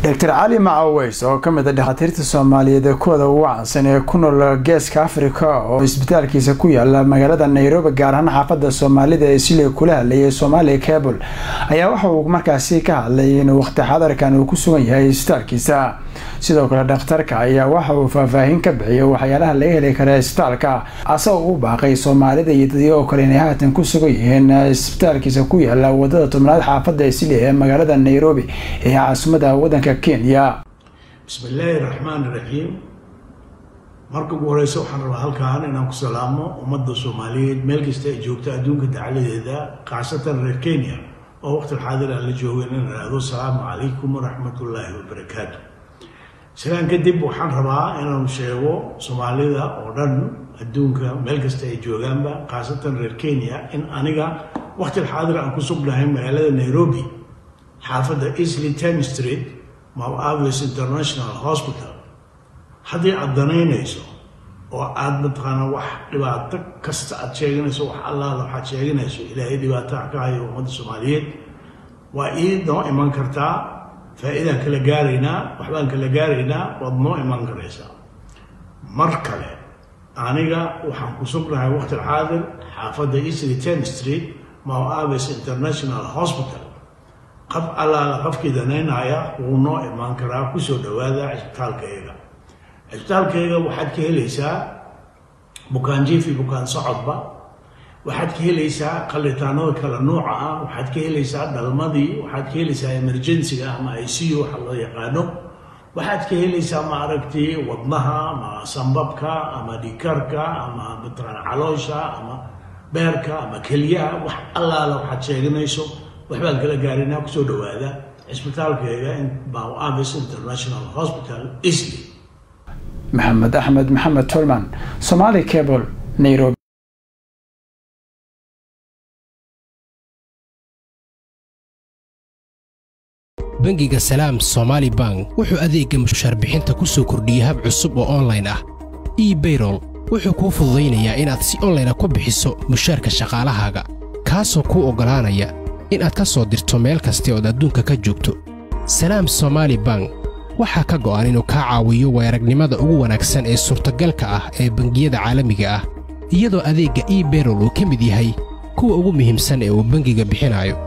دكتور علي معويس oo kamid ah dhaqaatiirta Soomaaliyeed ee kuwada ugu caansan ee ku nool Geeska Afrika oo isbitaalkiisa ku yaala magaalada Nairobi gaar ahaan xaafadda Soomaalida ee Sile kula hadlayay Somali Cable ayaa waxa uu markaasi ka hadlayay in waqti xadarkan uu ku sugan yahay isbitaalkiisa sidoo kale dhakhtarka ayaa waxa uu faahfaahin ka bixiyay waxyaalaha laga heli karo isbitaalka asagoo u baaqay Soomaalida iyo dadka kale inay haatan ku sugan yihiin isbitaalkiisa ku yaala wadada Tumnaad xaafadda Sile ee magaalada Nairobi ee caasimadda waddanka Kenya. بسم الله الرحمن الرحيم. marka ugu horeysa waxaan rabaa halkaan inaan ku salaamo ummadda Soomaaliyeed meel kasta ay joogto adduunka dacaladeeda qaasatan reer Kenya oo waqti xaadir ah la joogo inaan raado salaamu calaykum wa rahmatullaahi wa barakaatuh. Salaan kadib waxaan rabaa inaan sheego Soomaalida oo dhan adduunka meel kasta ay joogaanba qaasatan reer Kenya in aniga waqti xaadir aan ku sugnahay magaalada Nairobi xaafadda Eastleigh 10th Street Mount Avis International Hospital haddii aad danaynayso oo aad mataqaana wax dhibaato kasta aad sheeganayso wax allaala waxaad sheeganayso ilaahay dhibaato ka hayo ummadda Soomaaliyeed waa noo iman kartaa faa'iidaan kala gaaraynaa waxbaan kala gaaraynaa waad noo iman karaysaa mar kale aniga waxaan ku sugnahay waqti xaadir xaafadda Eastleigh 10th Street Mount Avis International Hospital قف على قفكي دنينايا ونو إيمان كرا كسو دوادا عسبتال كيغا عسبتال كيغا وحد كهليسا بكان جيفي بكان صعب وحد كهليسا قلتانو كلا نوعا وحد كهليسا دالماضي وحد كهليسا إمرجنسي أما ICU حلو يقانو وحد كهليسا ما عرفتي وضنها ما سنببكا أما ديكاركا أما بطران علوشا أما بيركا أما كليا الله لو حد شيغنيسو waxbaan kala gaarinaa ku soo dhawaada isbitaalkeega in Mount Avis International Hospital Eastleigh. محمد أحمد محمد تولمان Somali Cable Nairobi. bangiga Salaam Somali Bank wuxuu adeegga mushaar bixinta ku soo kordhiyay hab cusub oo online ah e-payroll wuxuu kuu fududeynayaa inaad si online ah ku bixiso mushaarka shaqaalahaaga kaasoo kuu ogolaanaya in aad ka soo dirto meel kasta oo adduunka ka joogto. Salaam Somali Bank waxa ka go'an inuu ka caawiyo weeragnimada ugu wanaagsan ee suurtagalka ah ee bangiyada caalamiga ah iyadoo adeegga e-payroll uu ka mid yahay kuwa ugu muhiimsan ee uu bangiga bixinayo.